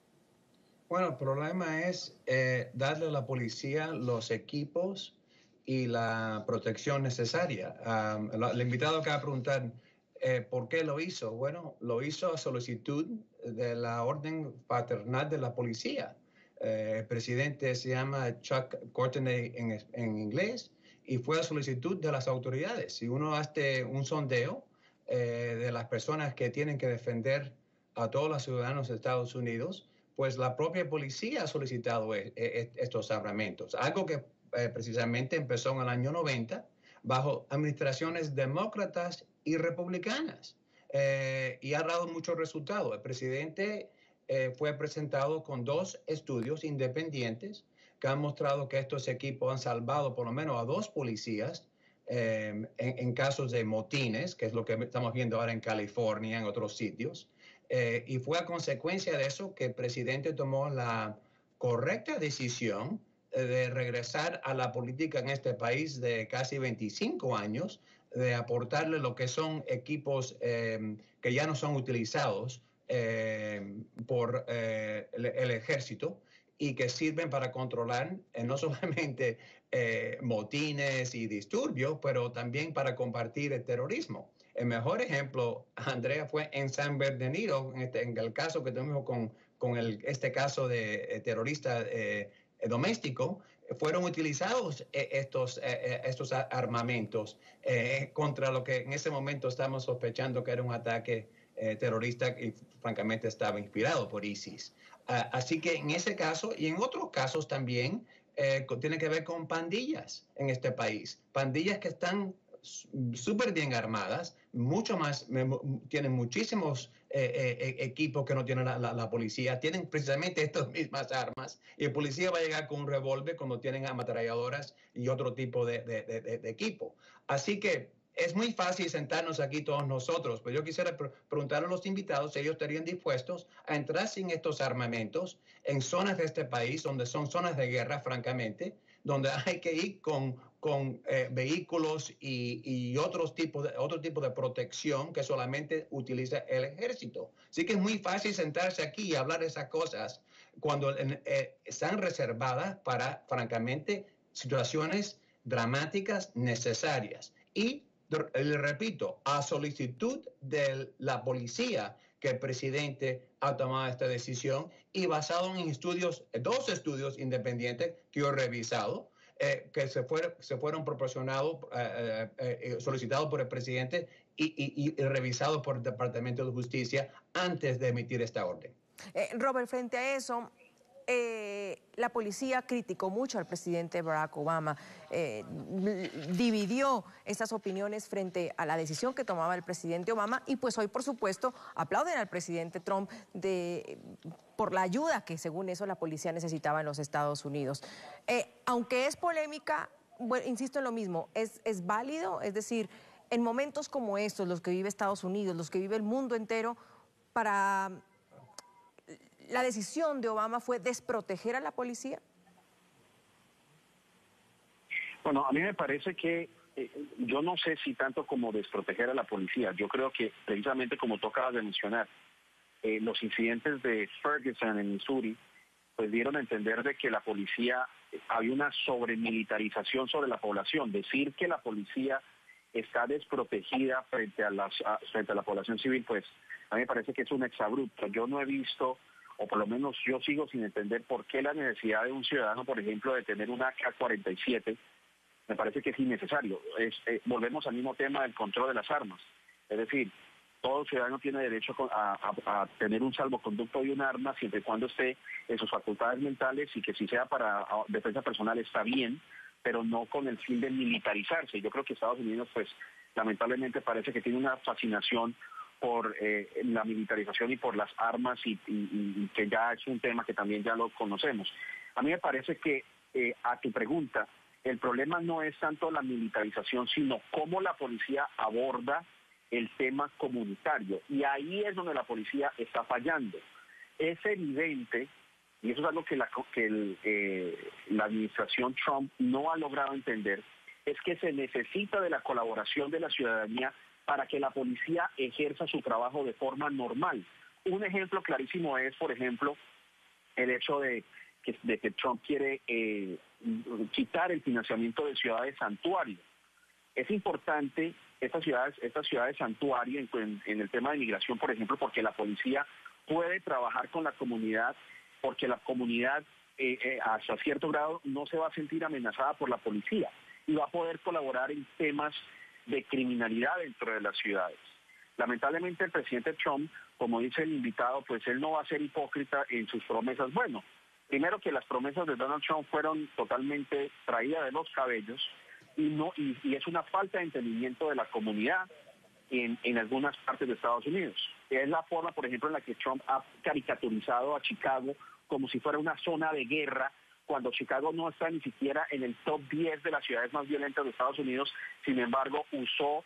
Bueno, el problema es eh, darle a la policía los equipos y la protección necesaria. Um, el invitado acaba de preguntar eh, por qué lo hizo. Bueno, lo hizo a solicitud de la orden paternal de la policía. Eh, el presidente se llama Chuck Courtney en, en inglés. Y fue a solicitud de las autoridades. Si uno hace un sondeo eh, de las personas que tienen que defender a todos los ciudadanos de Estados Unidos, pues la propia policía ha solicitado e e estos armamentos. Algo que eh, precisamente empezó en el año noventa bajo administraciones demócratas y republicanas. Eh, y ha dado muchos resultados. El presidente eh, fue presentado con dos estudios independientes que han mostrado que estos equipos han salvado por lo menos a dos policías eh, en, en casos de motines, que es lo que estamos viendo ahora en California, en otros sitios. Eh, y fue a consecuencia de eso que el presidente tomó la correcta decisión de regresar a la política en este país de casi veinticinco años, de aportarle lo que son equipos eh, que ya no son utilizados eh, por eh, el, el ejército, y que sirven para controlar eh, no solamente eh, motines y disturbios, pero también para combatir el terrorismo. El mejor ejemplo, Andrea, fue en San Bernardino, en, este, en el caso que tuvimos con, con el, este caso de eh, terrorista eh, doméstico, fueron utilizados eh, estos, eh, estos armamentos eh, contra lo que en ese momento estamos sospechando que era un ataque eh, terrorista y francamente estaba inspirado por ISIS. Uh, así que en ese caso y en otros casos también eh, tiene que ver con pandillas en este país. Pandillas que están súper bien armadas, mucho más, tienen muchísimos eh, eh, equipos que no tiene la, la, la policía, tienen precisamente estas mismas armas y el policía va a llegar con un revólver cuando tienen ametralladoras y otro tipo de, de, de, de equipo. Así que es muy fácil sentarnos aquí todos nosotros, pero yo quisiera pre preguntar a los invitados si ellos estarían dispuestos a entrar sin estos armamentos en zonas de este país, donde son zonas de guerra, francamente, donde hay que ir con, con eh, vehículos y, y otros tipos de, otro tipo de protección que solamente utiliza el ejército. Así que es muy fácil sentarse aquí y hablar de esas cosas cuando eh, están reservadas para, francamente, situaciones dramáticas necesarias. Y le repito, a solicitud de la policía que el presidente ha tomado esta decisión y basado en estudios, dos estudios independientes que yo he revisado, eh, que se, fueron, se fueron proporcionados, eh, eh, solicitados por el presidente y, y, y revisados por el Departamento de Justicia antes de emitir esta orden. Eh, Robert, frente a eso, Eh, la policía criticó mucho al presidente Barack Obama, eh, dividió estas opiniones frente a la decisión que tomaba el presidente Obama y pues hoy, por supuesto, aplauden al presidente Trump de, por la ayuda que, según eso, la policía necesitaba en los Estados Unidos. Eh, aunque es polémica, bueno, insisto en lo mismo, es, es válido, es decir, en momentos como estos, los que vive Estados Unidos, los que vive el mundo entero, para ¿La decisión de Obama fue desproteger a la policía? Bueno, a mí me parece que eh, yo no sé si tanto como desproteger a la policía. Yo creo que precisamente como tú acabas de mencionar, eh, los incidentes de Ferguson en Missouri pues dieron a entender de que la policía, eh, había una sobremilitarización sobre la población. Decir que la policía está desprotegida frente a, las, a, frente a la población civil, pues a mí me parece que es un exabrupto. Yo no he visto, o por lo menos yo sigo sin entender por qué la necesidad de un ciudadano, por ejemplo, de tener una A K cuarenta y siete, me parece que es innecesario. Es, eh, volvemos al mismo tema del control de las armas. Es decir, todo ciudadano tiene derecho a, a, a tener un salvoconducto y un arma siempre y cuando esté en sus facultades mentales, y que si sea para a, defensa personal está bien, pero no con el fin de militarizarse. Yo creo que Estados Unidos, pues, lamentablemente parece que tiene una fascinación por eh, la militarización y por las armas, y, y, y que ya es un tema que también ya lo conocemos. A mí me parece que, eh, a tu pregunta, el problema no es tanto la militarización, sino cómo la policía aborda el tema comunitario. Y ahí es donde la policía está fallando. Es evidente, y eso es algo que la, que el, eh, la administración Trump no ha logrado entender, es que se necesita de la colaboración de la ciudadanía para que la policía ejerza su trabajo de forma normal. Un ejemplo clarísimo es, por ejemplo, el hecho de que, de que Trump quiere eh, quitar el financiamiento de ciudades santuario. Es importante estas ciudades, estas ciudades santuario en, en, en el tema de migración, por ejemplo, porque la policía puede trabajar con la comunidad, porque la comunidad eh, eh, hasta cierto grado no se va a sentir amenazada por la policía y va a poder colaborar en temas de criminalidad dentro de las ciudades. Lamentablemente el presidente Trump, como dice el invitado, pues él no va a ser hipócrita en sus promesas. Bueno, primero que las promesas de Donald Trump fueron totalmente traídas de los cabellos, y no y, y es una falta de entendimiento de la comunidad en, en algunas partes de Estados Unidos. Es la forma, por ejemplo, en la que Trump ha caricaturizado a Chicago como si fuera una zona de guerra, cuando Chicago no está ni siquiera en el top diez de las ciudades más violentas de Estados Unidos. Sin embargo, usó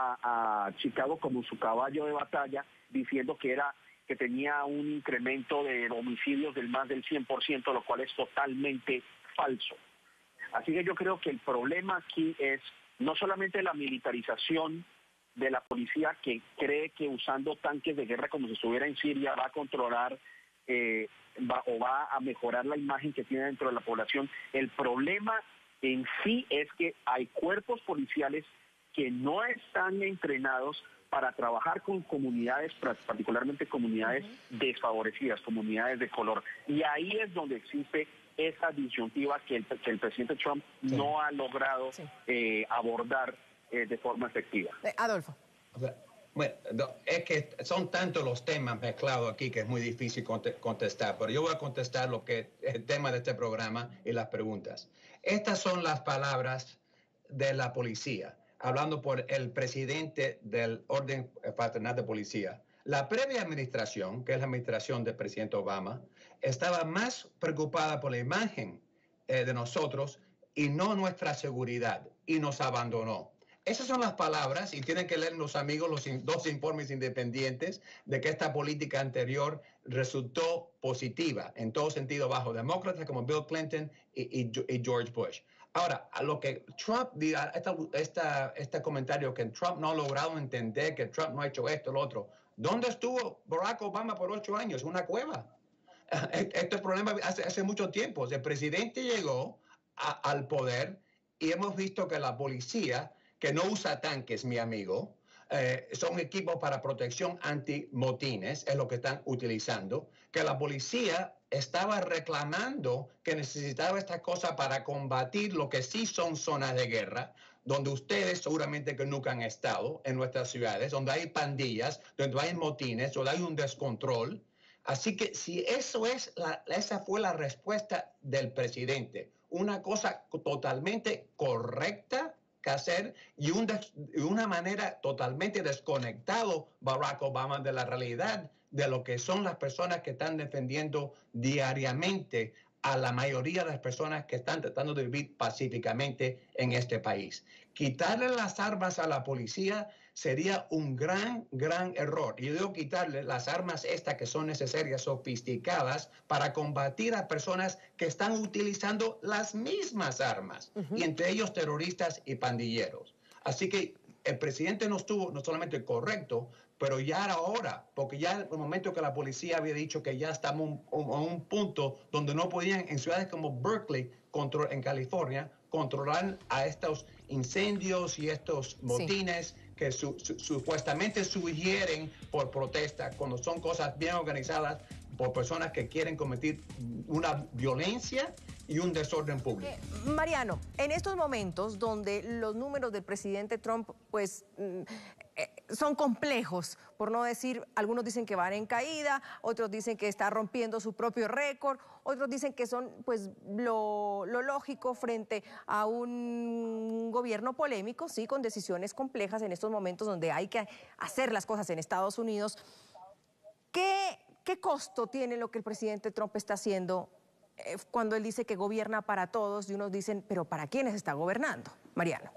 a, a Chicago como su caballo de batalla, diciendo que era que tenía un incremento de homicidios del más del cien por ciento, lo cual es totalmente falso. Así que yo creo que el problema aquí es no solamente la militarización de la policía, que cree que usando tanques de guerra como si estuviera en Siria va a controlar eh, va, o va a mejorar la imagen que tiene dentro de la población. El problema en sí es que hay cuerpos policiales que no están entrenados para trabajar con comunidades, particularmente comunidades desfavorecidas, comunidades de color. Y ahí es donde existe esa disyuntiva que el, que el presidente Trump sí. no ha logrado sí. eh, abordar eh, de forma efectiva. Eh, Adolfo. Bueno, es que son tantos los temas mezclados aquí que es muy difícil contestar, pero yo voy a contestar lo que es el tema de este programa y las preguntas. Estas son las palabras de la policía, hablando por el presidente del Orden Fraternal de Policía. La previa administración, que es la administración del presidente Obama, estaba más preocupada por la imagen eh, de nosotros y no nuestra seguridad, y nos abandonó. Esas son las palabras, y tienen que leer los amigos los in, dos informes independientes de que esta política anterior resultó positiva, en todo sentido, bajo demócratas como Bill Clinton y, y, y George Bush. Ahora, a lo que Trump diga, esta, esta, este comentario que Trump no ha logrado entender, que Trump no ha hecho esto, lo otro. ¿Dónde estuvo Barack Obama por ocho años? Una cueva. Este problema hace, hace mucho tiempo. El presidente llegó a, al poder y hemos visto que la policía, que no usa tanques, mi amigo, eh, son equipos para protección antimotines, es lo que están utilizando, que la policía estaba reclamando que necesitaba esta cosa para combatir lo que sí son zonas de guerra, donde ustedes seguramente que nunca han estado, en nuestras ciudades, donde hay pandillas, donde hay motines, donde hay un descontrol. Así que si eso es la, esa fue la respuesta del presidente, una cosa totalmente correcta que hacer y un des, una manera totalmente desconectado Barack Obama de la realidad de lo que son las personas que están defendiendo diariamente a la mayoría de las personas que están tratando de vivir pacíficamente en este país. Quitarle las armas a la policía sería un gran, gran error. Y debo quitarle las armas estas que son necesarias, sofisticadas, para combatir a personas que están utilizando las mismas armas, uh-huh. y entre ellos terroristas y pandilleros. Así que el presidente no estuvo no solamente correcto, pero ya era hora, porque ya en el momento que la policía había dicho que ya estamos a un, un punto donde no podían, en ciudades como Berkeley, control, en California, controlar a estos incendios y estos motines, sí. que su, su, supuestamente sugieren por protesta, cuando son cosas bien organizadas por personas que quieren cometer una violencia y un desorden público. Eh, Mariano, en estos momentos donde los números del presidente Trump pues eh, son complejos, por no decir, algunos dicen que van en caída, otros dicen que está rompiendo su propio récord, otros dicen que son pues lo, lo lógico frente a un gobierno polémico, sí, con decisiones complejas en estos momentos donde hay que hacer las cosas en Estados Unidos. ¿Qué, qué costo tiene lo que el presidente Trump está haciendo cuando él dice que gobierna para todos y unos dicen, pero ¿para quiénes está gobernando? Mariano.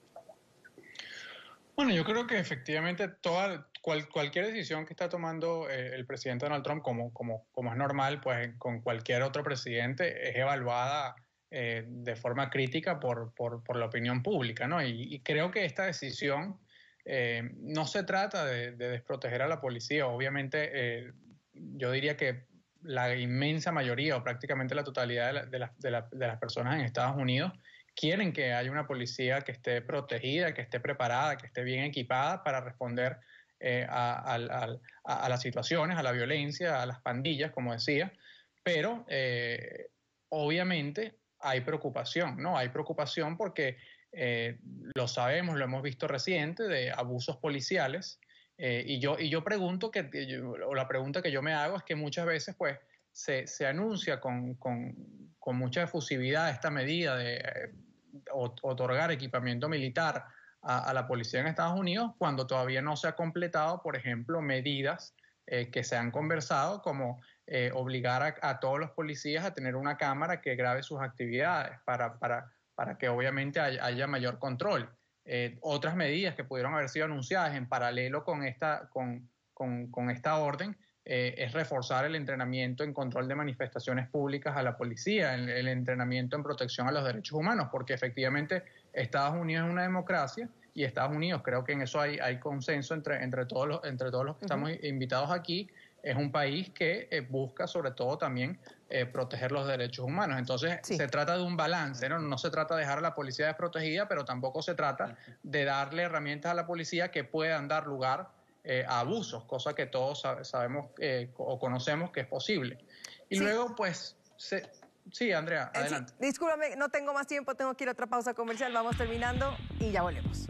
Bueno, yo creo que efectivamente toda, cual, cualquier decisión que está tomando eh, el presidente Donald Trump, como, como, como es normal, pues con cualquier otro presidente, es evaluada eh, de forma crítica por, por, por la opinión pública, ¿no? Y, y creo que esta decisión eh, no se trata de, de desproteger a la policía. Obviamente, eh, yo diría que la inmensa mayoría o prácticamente la totalidad de, la, de, la, de, la, de las personas en Estados Unidos quieren que haya una policía que esté protegida, que esté preparada, que esté bien equipada para responder eh, a, a, a, a las situaciones, a la violencia, a las pandillas, como decía. Pero eh, obviamente hay preocupación, ¿no? Hay preocupación porque eh, lo sabemos, lo hemos visto reciente, de abusos policiales. Eh, y, yo, y yo pregunto, que, o la pregunta que yo me hago es que muchas veces pues, se, se anuncia con, con, con mucha efusividad esta medida de eh, otorgar equipamiento militar a, a la policía en Estados Unidos cuando todavía no se ha completado, por ejemplo, medidas eh, que se han conversado como eh, obligar a, a todos los policías a tener una cámara que grabe sus actividades para, para, para que obviamente haya, haya mayor control. Eh, otras medidas que pudieron haber sido anunciadas en paralelo con esta, con, con, con esta orden eh, es reforzar el entrenamiento en control de manifestaciones públicas a la policía, el, el entrenamiento en protección a los derechos humanos, porque efectivamente Estados Unidos es una democracia y Estados Unidos, creo que en eso hay, hay consenso entre, entre, todos los, entre todos los que estamos uh-huh. invitados aquí, es un país que eh, busca sobre todo también eh, proteger los derechos humanos. Entonces sí. se trata de un balance, ¿no? No se trata de dejar a la policía desprotegida, pero tampoco se trata de darle herramientas a la policía que puedan dar lugar eh, a abusos, cosa que todos sab- sabemos eh, o conocemos que es posible. Y sí. luego, pues, se... sí, Andrea, adelante. Sí, discúlpame, no tengo más tiempo, tengo que ir a otra pausa comercial, vamos terminando y ya volvemos.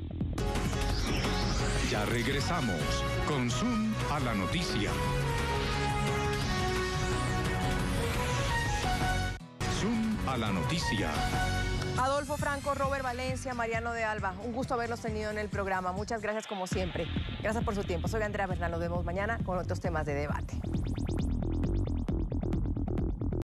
Ya regresamos con Zoom a la noticia. Zoom a la noticia. Adolfo Franco, Robert Valencia, Mariano de Alba, un gusto haberlos tenido en el programa. Muchas gracias como siempre. Gracias por su tiempo. Soy Andrea Bernal, nos vemos mañana con otros temas de debate.